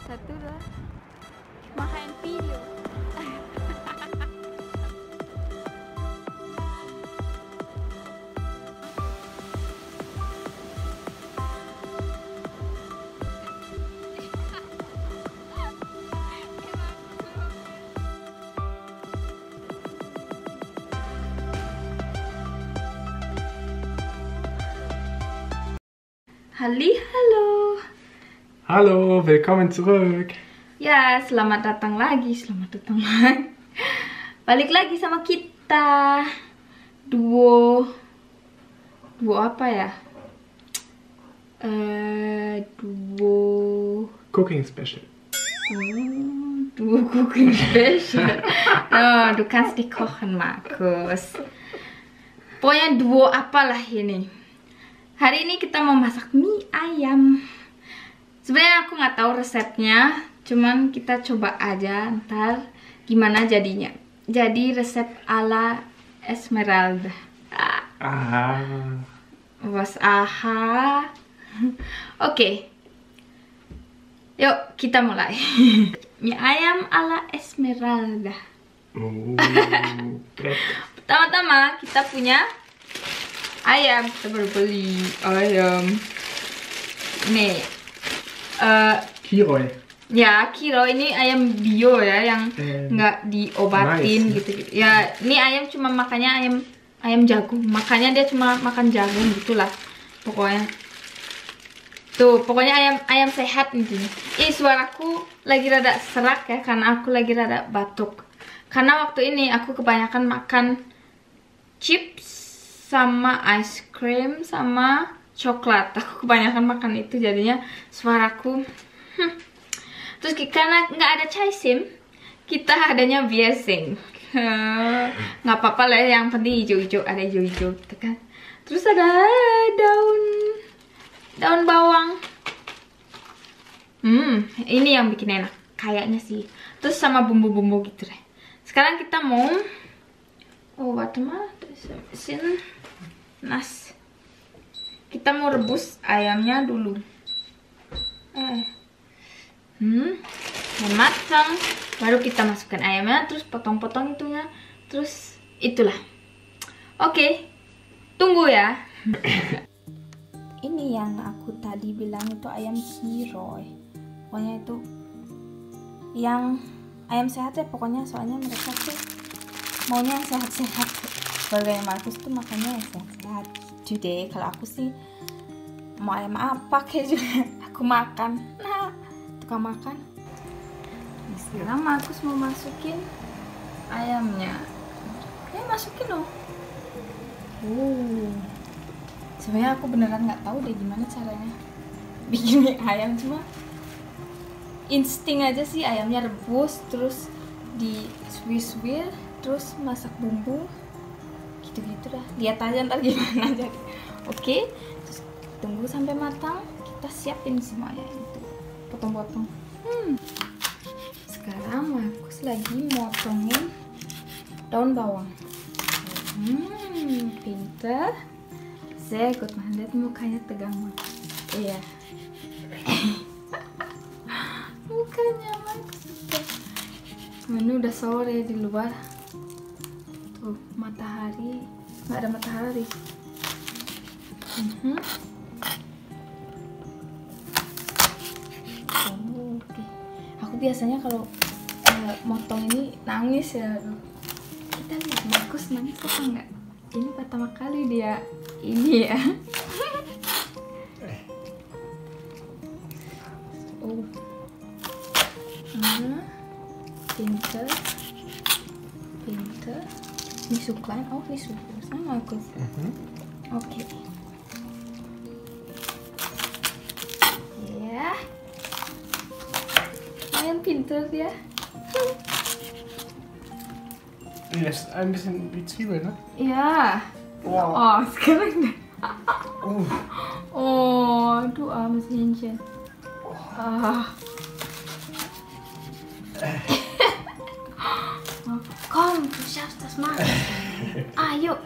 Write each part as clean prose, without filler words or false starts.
Satu dua. Makan video. Halo. Hallo, willkommen zurück. Ya, selamat datang lagi. Balik lagi sama kita. Duo apa ya? Duo Cooking Special. Duo Cooking Special. Oh, du kannst nicht kochen, Markus. Pokoknya duo apalah ini. Hari ini kita mau masak mie ayam. Sebenarnya aku nggak tahu resepnya, cuman kita coba aja ntar gimana jadinya. Jadi resep ala Esmeralda. Was aha. Oke. Yuk kita mulai. Mie ayam ala Esmeralda. Pertama-tama kita punya ayam. Kita baru beli ayam. Nih. Kiroy. Ya, kilo ini ayam bio ya, yang nggak diobatin nice. gitu. Ya, ini ayam cuma makannya ayam jagung. Makanya dia cuma makan jagung gitulah. Pokoknya. Tuh, pokoknya ayam sehat intinya. Suaraku lagi rada serak ya, karena aku lagi rada batuk. Karena waktu ini aku kebanyakan makan chips sama ice cream sama coklat. Aku kebanyakan makan itu, jadinya suaraku terus karena nggak ada chai sim, kita adanya biasing. Nggak apa-apa lah, yang penting hijau-hijau, ada hijau-hijau gitu kan. Terus ada daun bawang. Ini yang bikin enak kayaknya sih. Terus sama bumbu-bumbu gitu deh. Sekarang kita mau kita mau rebus ayamnya dulu. Matang, baru kita masukkan ayamnya, terus potong-potong itunya, terus itulah. Oke, tunggu ya. Ini yang aku tadi bilang itu ayam kiroy. Pokoknya itu yang ayam sehat ya pokoknya, soalnya mereka tuh maunya yang sehat-sehat. Keluarganya Markus tuh makannya yang sehat-sehat. Jadi kalau aku sih mau ayam apa kayak juga aku makan. Nah, tukang makan. Sekarang Markus mau masukin ayamnya. Masukin dong. Sebenarnya aku beneran nggak tahu deh gimana caranya bikin mie ayam, cuma insting aja sih. Ayamnya rebus, terus di swiss-will, terus masak bumbu gitu-gitu dah. Lihat aja ntar gimana jadi. Oke, terus tunggu sampai matang. Kita siapin semuanya itu, potong-potong. Sekarang Markus lagi motongin daun bawang. Pinter. Sehr gut, man lihat mukanya tegang banget. Iya. Mukanya Markus. Ini udah sore di luar. Tuh, matahari, nggak ada matahari. Oke. Aku biasanya kalau motong ini nangis ya. Kita lihat Markus nangis apa enggak? Ini pertama kali dia ini ya. Pinter. Ini suklan, ini suku sama aku. Oke. Ya. Lumayan pinter dia. Das ist ein bisschen wie Zwiebel, ne? Ja. Wow. Oh, sekarang. Du armes Hähnchen. Komm, du schaffst das mal. Ayo.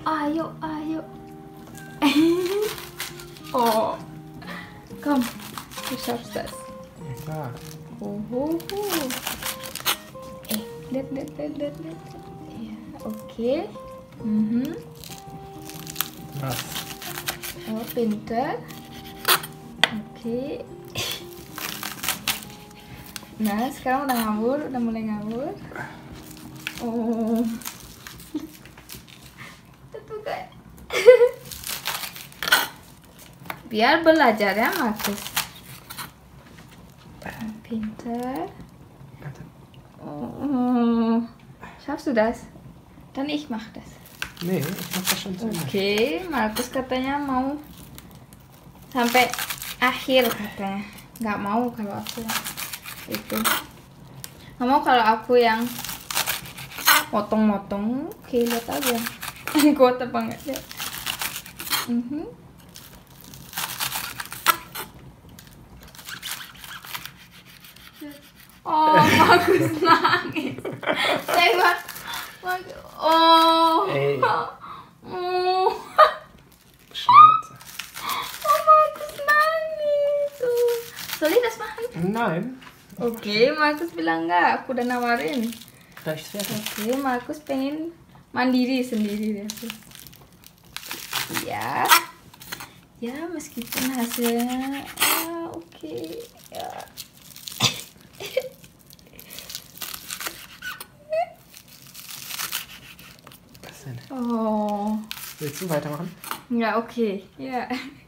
Oh, komm, du schaffst das. Ja, klar. Lihat. Ya, oke. Was? Oh, pintar. Oke. Nah, sekarang udah mulai ngawur. Oh. Itu kayak. Biar belajar ya, Markus. Pintar. Oh. Schaffst du das? Dann ich mach das. Nee, ich mach das schon zu Ende. Oke, Markus katanya mau sampai akhir katanya. Nggak mau kalau aku itu. Nggak mau kalau aku yang motong-motong. Oke, lihat aja. Kuat apa enggak ya? Oh, Markus nangis. Saya oh. Ey. Oh. Schnauze. Oh, Markus nangis. Soll ich das machen? Nein. Oke, Markus bilang enggak. Aku udah nawarin. Gleich fertig. Oke, Markus pengen mandiri sendiri deh. Ya. Ya, meskipun hasilnya oke. Ya. Was denn? Oh. Willst du weitermachen? Ya, oke. Ya.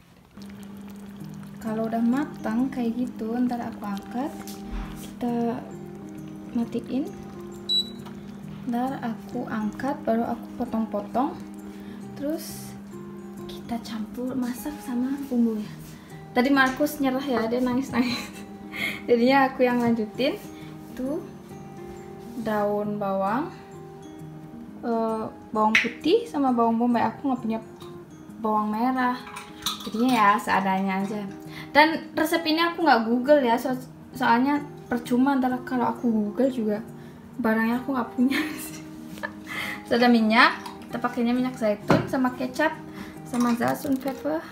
Kalau udah matang kayak gitu, ntar aku angkat. Kita matiin. Ntar aku angkat, baru aku potong-potong. Terus kita campur, masak sama bumbunya. Tadi Markus nyerah ya, dia nangis-nangis. Jadinya aku yang lanjutin. Itu daun bawang, bawang putih sama bawang bombay. Aku nggak punya bawang merah, jadinya ya seadanya aja. Dan resep ini aku nggak Google ya, soalnya percuma ntar kalau aku Google juga barangnya aku nggak punya. Sudah minyak, kita pakainya minyak zaitun sama kecap sama zaitun pepper,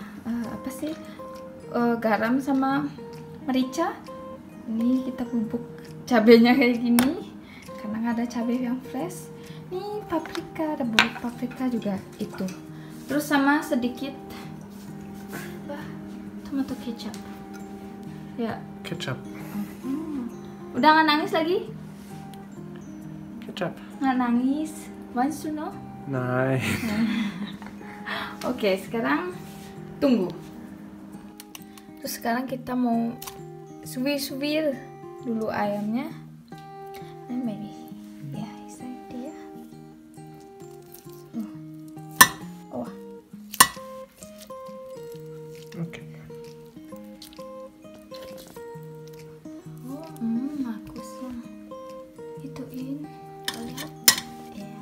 garam sama merica. Ini kita bubuk cabenya kayak gini karena nggak ada cabai yang fresh. Ini paprika, ada bubuk paprika juga itu. Terus sama sedikit tomato kecap. Ya. Ketchup. Udah nggak nangis lagi? Ketchup. Nggak nangis. Wants to know? Nein. Oke, sekarang tunggu. Terus sekarang kita mau suwir dulu ayamnya. Maybe. Ya, dia. Oh. Okay. Markus yang ituin. Lihat. Ya.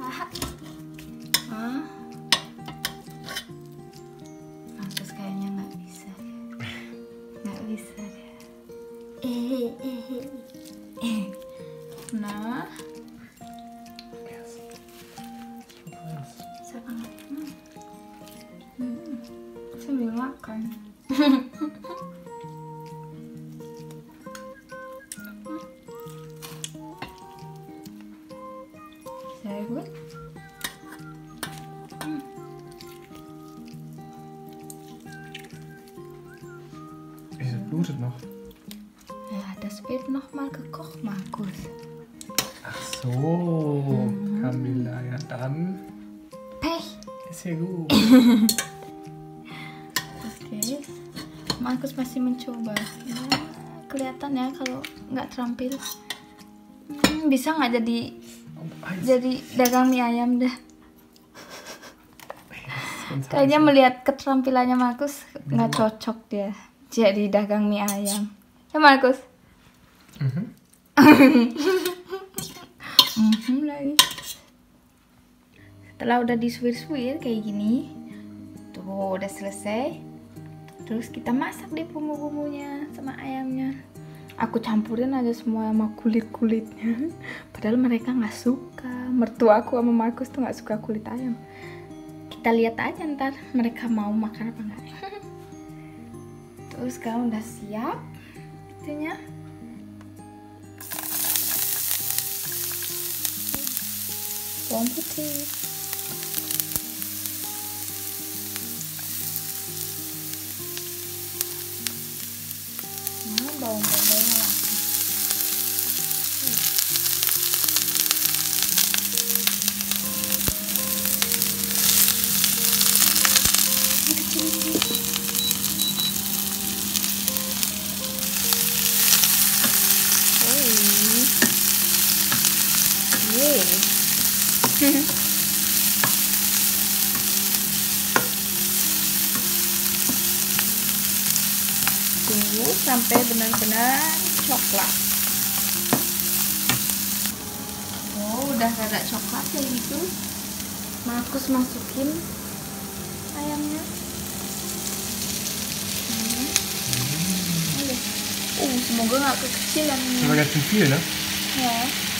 Markus kayaknya nggak bisa. Nggak bisa ya. Nah. Yes. Sangat. Sambil makan. Sehr gut. Es blutet noch. Ja, das wird noch mal gekocht, Markus. Ach so, Camilla, ja dann Pech. ist ja gut. Oke. Markus masih mencoba. Ya, kelihatan ya kalau nggak terampil. Bisa nggak jadi dagang mie ayam dah. Kayaknya melihat keterampilannya Markus nggak cocok dia jadi dagang mie ayam. Ya Markus? Lagi. Setelah udah disuir-suir kayak gini, tuh udah selesai. Terus kita masak deh bumbu-bumbunya sama ayamnya. Aku campurin aja semua sama kulit-kulitnya. Padahal mereka nggak suka. Mertua aku sama Markus tuh nggak suka kulit ayam. Kita lihat aja ntar mereka mau makan apa enggak. Terus sekarang udah siap itunya. bawang putih. Nah, bawang bombay lah. Tunggu sampai benar-benar coklat. Oh, udah rada coklat kayak gitu. Markus masukin ayamnya. Semoga nggak kekecilan. Das war ganz schön viel, ne? Ya.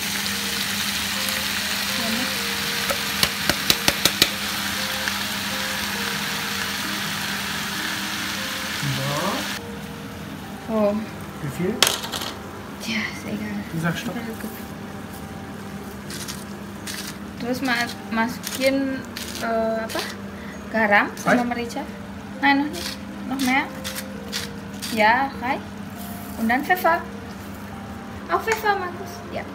Oh. Wie viel? Ya, ist egal. Du sagst Stopp. Terus masukin apa? Garam sama merica. Nah, noch mehr. Ja, rein. Und dann Pfeffer. Auch Pfeffer, Markus. Ja.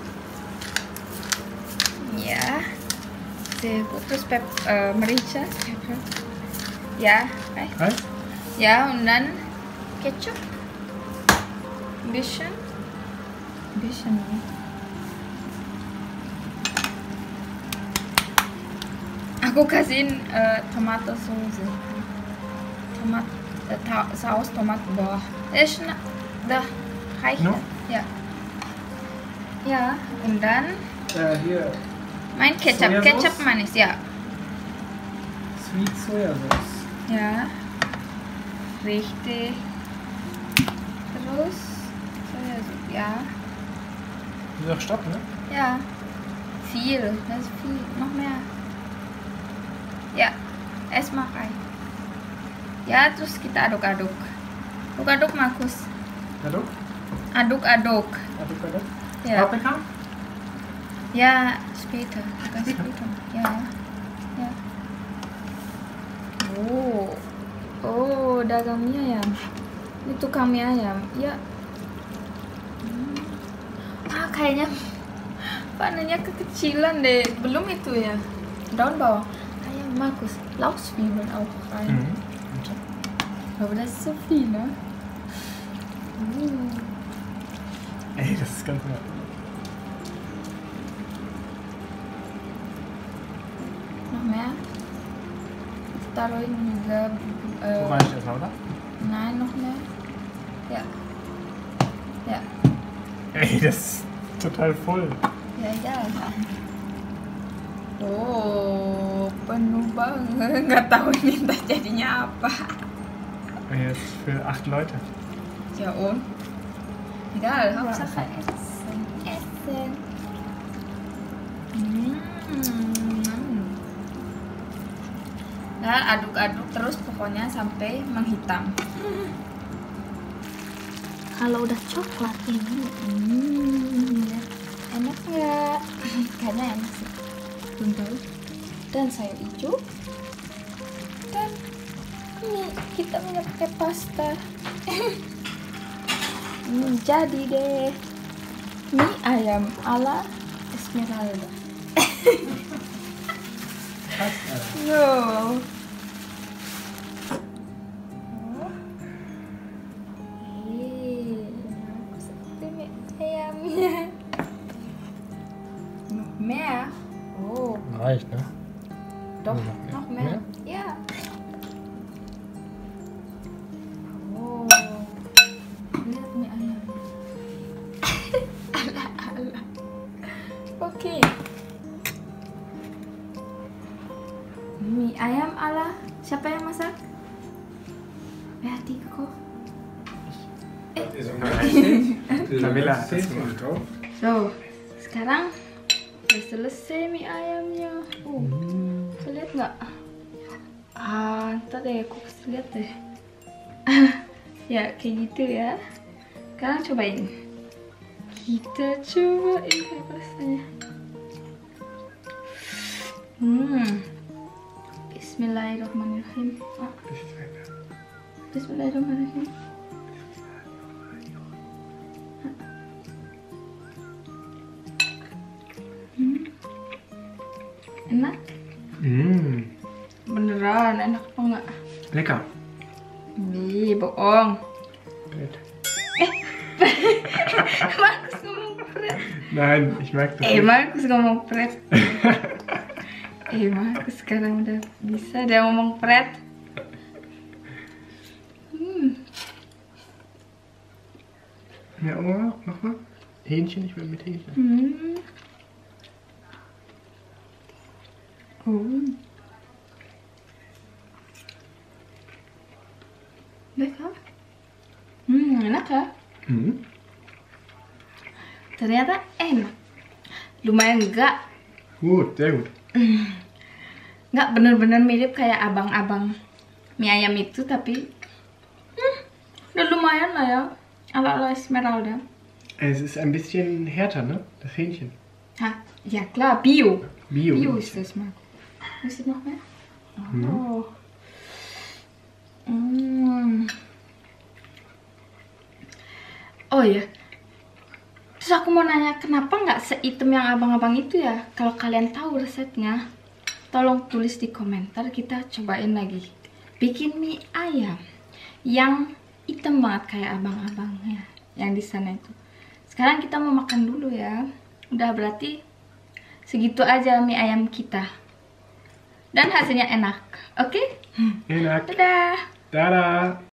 Ja. Sehr gut. Terus merica. Ja, rein. Ja, und dann Ketchup. Ein bisschen. Aku kasihin tomato sauce. Saus tomat bawah. Dah. Reicht. No? Ja. Ja, und dann Hier. mein Ketchup. Sojasauce? Ketchup manis, ja. Sweet Sojasauce. Ja. Richtig. Terus Sojasauce, ja. Du sagst Stopp, ne? Ja. Viel. Das ist viel. Noch mehr. Ya, es mal rein. Ya, terus kita aduk-aduk. Aduk-aduk, Markus. Aduk? Aduk-aduk. Aduk. Ya. Paprika? Ya, später. Ganz später. Ya. Ya. Oh, dagang mie ayam. Ini tukang mie ayam. Ya. Kayaknya panennya kekecilan deh. Belum itu ya. Daun bawang. Markus, Lauchzwiebeln auch rein. Aber das ist so viel, ne? Ey, das ist ganz nett. Noch mehr? Jetzt taruhin juga. Wo reicht das, oder? Nein, noch mehr. Ja. Ja. Ey, das ist total voll. Ya, egal. Oh, penuh banget. Nggak tahu ini entah jadinya apa. Jetzt für 8 Leute. Ja und? Egal, Hauptsache essen. Essen. Nah, aduk-aduk terus pokoknya sampai menghitam. Kalau udah coklat ini, enak nggak? Kayaknya enak sih. Belum tahu. Dan sayur hijau. Dan ini kita punya pakai pasta. Jadi deh mie ayam ala Esmeralda. No. Aku seperti mie ayamnya. Noch mehr? Oh. Reicht, ne? Doch, Noch noch mehr? mehr. Ja. Oh. Lihat mie ayam. Ala-ala. Oke. Mie ayam ala siapa yang masak? Berarti kok. Camilla hat das gemacht. So, sekarang udah selesai mie ayamnya. Bisa lihat nggak? Ntar deh, aku kasih lihat deh. Ya, kayak gitu ya. Sekarang cobain. Kita cobain kayak rasanya. Bismillahirrahmanirrahim. Bismillahirrahmanirrahim. Enak? Beneran enak apa enggak? Lecker. Ih, bohong. Markus ngomong pret. Nein, ich mag das. Markus ngomong pret. Markus sekarang udah bisa dia ngomong pret. Ja, oh, mach mal. Hähnchen, ich will mit Hähnchen. Lekker. Enak ya? Ternyata enak. Lumayan enggak? Gut, sehr gut. Enggak bener-bener mirip kayak abang-abang mie ayam itu, tapi udah lumayan lah ya. Ala-ala Esmeralda. Es ist ein bisschen härter, ne? Das Hähnchen. Ja klar, Bio. Bio. Bio ist das mal. Ist noch mehr? Oh. Oh ya. Terus aku mau nanya, kenapa nggak sehitam yang abang-abang itu ya? Kalau kalian tahu resepnya, tolong tulis di komentar, kita cobain lagi. Bikin mie ayam yang hitam banget kayak abang-abangnya yang di sana itu. Sekarang kita mau makan dulu ya. Udah, berarti segitu aja mie ayam kita. Dan hasilnya enak. Oke? Enak. Dadah. Dadah.